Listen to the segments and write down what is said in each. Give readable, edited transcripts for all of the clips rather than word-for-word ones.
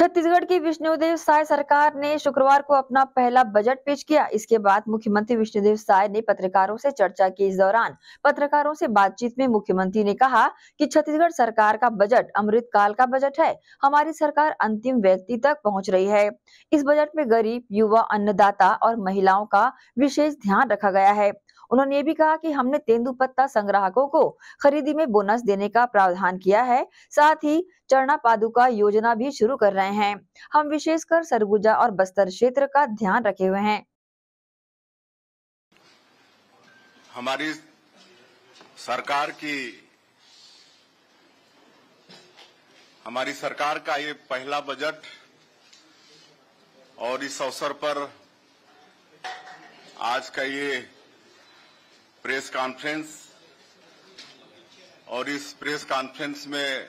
छत्तीसगढ़ की विष्णुदेव साय सरकार ने शुक्रवार को अपना पहला बजट पेश किया। इसके बाद मुख्यमंत्री विष्णुदेव साय ने पत्रकारों से चर्चा की। इस दौरान पत्रकारों से बातचीत में मुख्यमंत्री ने कहा कि छत्तीसगढ़ सरकार का बजट अमृतकाल का बजट है। हमारी सरकार अंतिम व्यक्ति तक पहुंच रही है। इस बजट में गरीब, युवा, अन्नदाता और महिलाओं का विशेष ध्यान रखा गया है। उन्होंने ये भी कहा कि हमने तेंदुपत्ता संग्राहकों को खरीदी में बोनस देने का प्रावधान किया है। साथ ही चरणा पादुका योजना भी शुरू कर रहे हैं। हम विशेषकर सरगुजा और बस्तर क्षेत्र का ध्यान रखे हुए हैं। हमारी सरकार का ये पहला बजट और इस अवसर पर आज का ये प्रेस कॉन्फ्रेंस और इस प्रेस कॉन्फ्रेंस में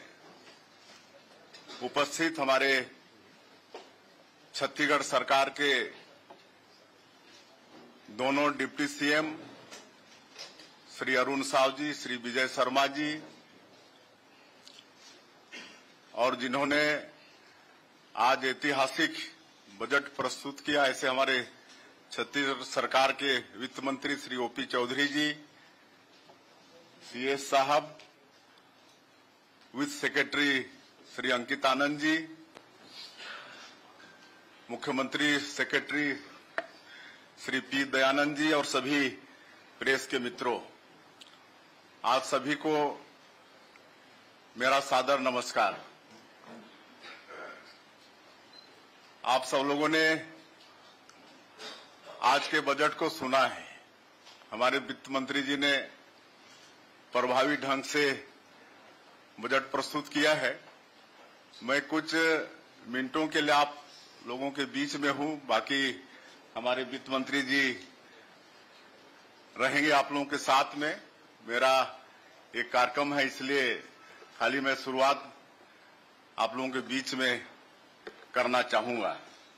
उपस्थित हमारे छत्तीसगढ़ सरकार के दोनों डिप्टी सीएम श्री अरुण साव जी, श्री विजय शर्मा जी, और जिन्होंने आज ऐतिहासिक बजट प्रस्तुत किया, ऐसे हमारे छत्तीसगढ़ सरकार के वित्त मंत्री श्री ओपी चौधरी जी, सीएस साहब, वित्त सेक्रेटरी श्री अंकित आनंद जी, मुख्यमंत्री सेक्रेटरी श्री पी दयानंद जी और सभी प्रेस के मित्रों, आप सभी को मेरा सादर नमस्कार। आप सब लोगों ने आज के बजट को सुना है। हमारे वित्त मंत्री जी ने प्रभावी ढंग से बजट प्रस्तुत किया है। मैं कुछ मिनटों के लिए आप लोगों के बीच में हूं, बाकी हमारे वित्त मंत्री जी रहेंगे आप लोगों के साथ में। मेरा एक कार्यक्रम है, इसलिए खाली मैं शुरुआत आप लोगों के बीच में करना चाहूंगा।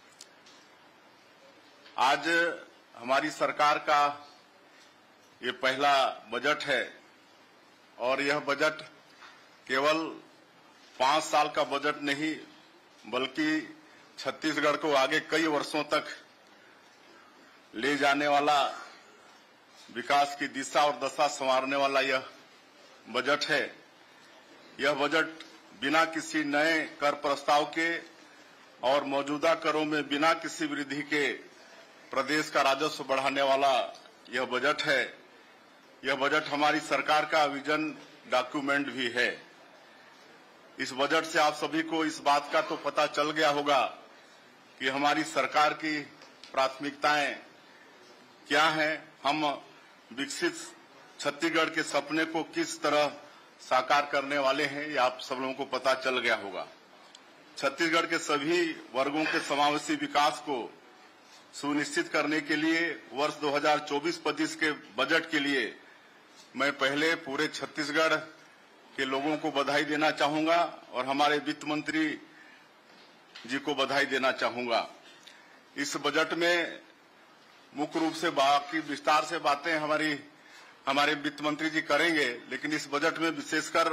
आज हमारी सरकार का ये पहला बजट है और यह बजट केवल 5 साल का बजट नहीं, बल्कि छत्तीसगढ़ को आगे कई वर्षों तक ले जाने वाला, विकास की दिशा और दशा संवारने वाला यह बजट है। यह बजट बिना किसी नए कर प्रस्ताव के और मौजूदा करों में बिना किसी वृद्धि के प्रदेश का राजस्व बढ़ाने वाला यह बजट है। यह बजट हमारी सरकार का विजन डॉक्यूमेंट भी है। इस बजट से आप सभी को इस बात का तो पता चल गया होगा कि हमारी सरकार की प्राथमिकताएं क्या हैं। हम विकसित छत्तीसगढ़ के सपने को किस तरह साकार करने वाले हैं, ये आप सब लोगों को पता चल गया होगा। छत्तीसगढ़ के सभी वर्गों के समावेशी विकास को सुनिश्चित करने के लिए वर्ष 2024-25 के बजट के लिए मैं पहले पूरे छत्तीसगढ़ के लोगों को बधाई देना चाहूंगा और हमारे वित्त मंत्री जी को बधाई देना चाहूंगा। इस बजट में मुख्य रूप से बाकी विस्तार से बातें हमारे वित्त मंत्री जी करेंगे, लेकिन इस बजट में विशेषकर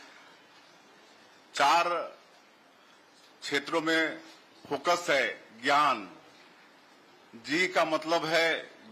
4 क्षेत्रों में फोकस है। ज्ञान, जी का मतलब है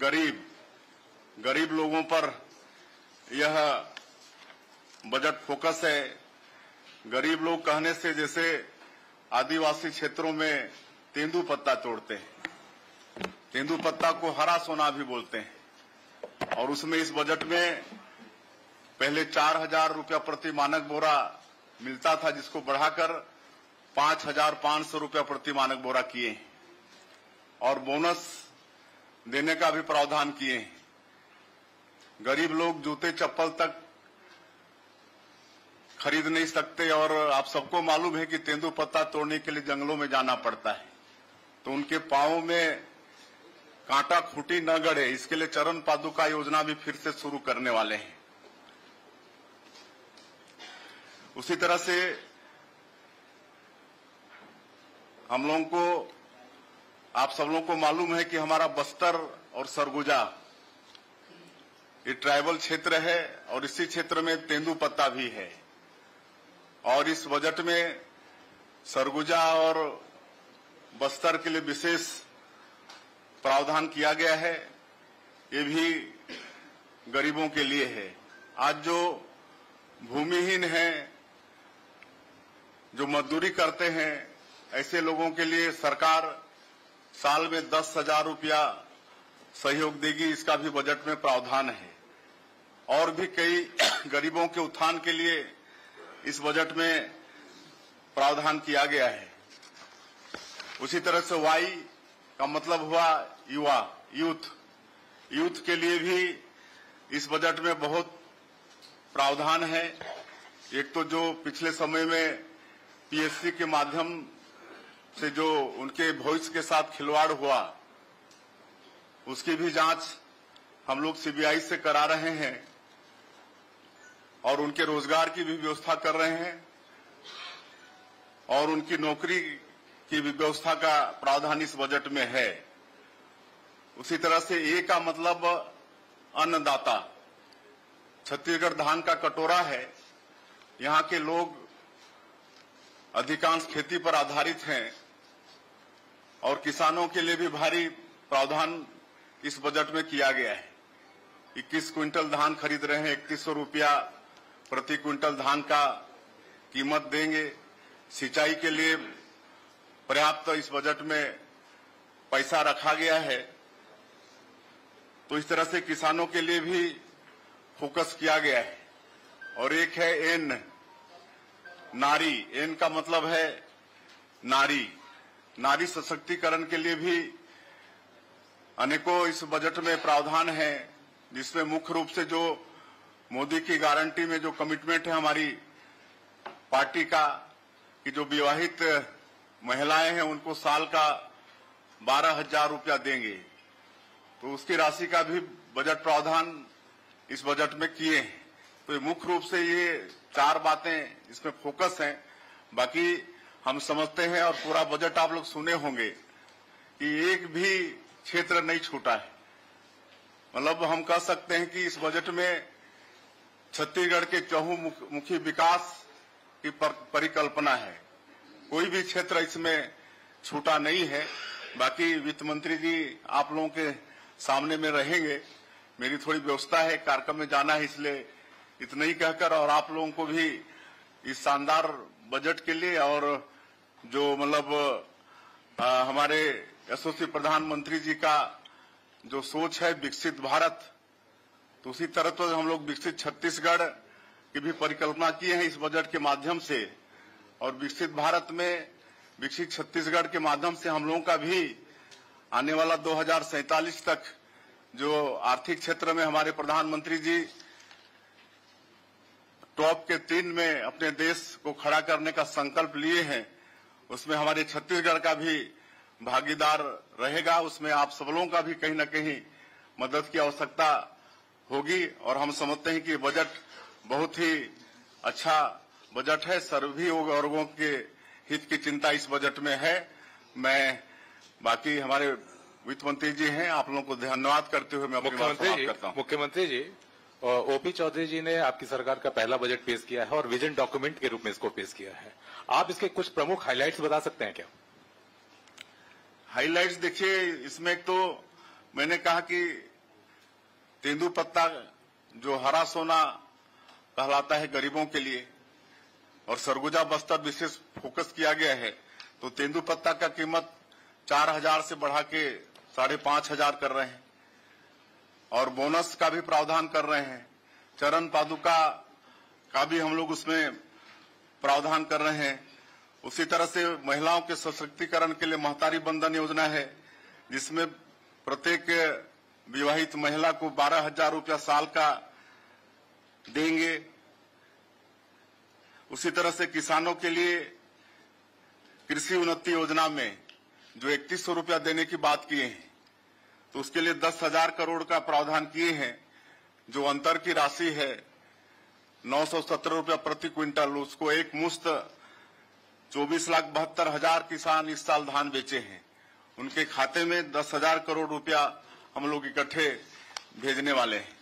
गरीब लोगों पर यह बजट फोकस है। गरीब लोग कहने से जैसे आदिवासी क्षेत्रों में तेंदुपत्ता तोड़ते हैं, तेंदुपत्ता को हरा सोना भी बोलते हैं, और उसमें इस बजट में पहले 4,000 रुपया प्रति मानक बोरा मिलता था, जिसको बढ़ाकर 5,500 रुपया प्रति मानक बोरा किए और बोनस देने का भी प्रावधान किए। गरीब लोग जूते चप्पल तक खरीद नहीं सकते और आप सबको मालूम है कि तेंदुपत्ता तोड़ने के लिए जंगलों में जाना पड़ता है, तो उनके पांवों में कांटा खूंटी न गड़े, इसके लिए चरण पादुका योजना भी फिर से शुरू करने वाले हैं। उसी तरह से हम लोगों को, आप सब लोगों को मालूम है कि हमारा बस्तर और सरगुजा ये ट्राइबल क्षेत्र है और इसी क्षेत्र में तेंदुपत्ता भी है, और इस बजट में सरगुजा और बस्तर के लिए विशेष प्रावधान किया गया है, ये भी गरीबों के लिए है। आज जो भूमिहीन हैं, जो मजदूरी करते हैं, ऐसे लोगों के लिए सरकार साल में 10,000 रुपया सहयोग देगी, इसका भी बजट में प्रावधान है। और भी कई गरीबों के उत्थान के लिए इस बजट में प्रावधान किया गया है। उसी तरह से वाई का मतलब हुआ युवा, यूथ के लिए भी इस बजट में बहुत प्रावधान है। एक तो जो पिछले समय में पीएससी के माध्यम से जो उनके भविष्य के साथ खिलवाड़ हुआ, उसकी भी जांच हम लोग सीबीआई से करा रहे हैं और उनके रोजगार की भी व्यवस्था कर रहे हैं और उनकी नौकरी की भी व्यवस्था का प्रावधान इस बजट में है। उसी तरह से ए का मतलब अन्नदाता। छत्तीसगढ़ धान का कटोरा है। यहाँ के लोग अधिकांश खेती पर आधारित हैं और किसानों के लिए भी भारी प्रावधान इस बजट में किया गया है। 21 क्विंटल धान खरीद रहे हैं, 3100 रुपया प्रति क्विंटल धान का कीमत देंगे। सिंचाई के लिए पर्याप्त इस बजट में पैसा रखा गया है। तो इस तरह से किसानों के लिए भी फोकस किया गया है। और एक है एन, नारी। एन का मतलब है नारी सशक्तिकरण के लिए भी अनेकों इस बजट में प्रावधान है, जिसमें मुख्य रूप से जो मोदी की गारंटी में जो कमिटमेंट है हमारी पार्टी का कि जो विवाहित महिलाएं हैं उनको साल का 12,000 रुपया देंगे, तो उसकी राशि का भी बजट प्रावधान इस बजट में किए हैं। तो मुख्य रूप से ये 4 बातें इसमें फोकस हैं। बाकी हम समझते हैं और पूरा बजट आप लोग सुने होंगे कि एक भी क्षेत्र नहीं छूटा है। मतलब हम कह सकते हैं कि इस बजट में छत्तीसगढ़ के चहुमुखी विकास की परिकल्पना है। कोई भी क्षेत्र इसमें छूटा नहीं है। बाकी वित्त मंत्री जी आप लोगों के सामने में रहेंगे। मेरी थोड़ी व्यवस्था है, कार्यक्रम में जाना है, इसलिए इतना ही कहकर और आप लोगों को भी इस शानदार बजट के लिए और जो मतलब हमारे यशस्वी प्रधानमंत्री जी का जो सोच है विकसित भारत, तो उसी तरह तो हम लोग विकसित छत्तीसगढ़ की भी परिकल्पना किए हैं इस बजट के माध्यम से। और विकसित भारत में विकसित छत्तीसगढ़ के माध्यम से हम लोगों का भी आने वाला 2047 तक जो आर्थिक क्षेत्र में हमारे प्रधानमंत्री जी टॉप के 3 में अपने देश को खड़ा करने का संकल्प लिए हैं, उसमें हमारे छत्तीसगढ़ का भी भागीदार रहेगा। उसमें आप सब लोगों का भी कहीं न कहीं मदद की आवश्यकता होगी। और हम समझते हैं कि बजट बहुत ही अच्छा बजट है। सभी वर्गों के हित की चिंता इस बजट में है। मैं बाकी हमारे वित्त मंत्री जी हैं, आप लोगों को धन्यवाद करते हुए मैं अपनी बात समाप्त करता हूं। मुख्यमंत्री जी, ओपी चौधरी जी ने आपकी सरकार का पहला बजट पेश किया है और विजन डॉक्यूमेंट के रूप में इसको पेश किया है। आप इसके कुछ प्रमुख हाइलाइट्स बता सकते हैं क्या? हाइलाइट्स देखिए, इसमें तो मैंने कहा कि तेंदुपत्ता जो हरा सोना कहलाता है गरीबों के लिए, और सरगुजा बस्तर विशेष फोकस किया गया है। तो तेंदुपत्ता का कीमत 4,000 से बढ़ा के 5,500 कर रहे हैं और बोनस का भी प्रावधान कर रहे हैं। चरण पादुका का भी हम लोग उसमें प्रावधान कर रहे हैं। उसी तरह से महिलाओं के सशक्तिकरण के लिए महतारी बंधन योजना है, जिसमें प्रत्येक विवाहित महिला को 12,000 रुपया साल का देंगे। उसी तरह से किसानों के लिए कृषि उन्नति योजना में जो 3100 रुपया देने की बात किए हैं, तो उसके लिए 10,000 करोड़ का प्रावधान किए हैं। जो अंतर की राशि है 917 रुपया प्रति क्विंटल, उसको एक मुश्त 24,72,000 किसान इस साल धान बेचे हैं, उनके खाते में 10,000 करोड़ रुपया हम लोग इकट्ठे भेजने वाले हैं।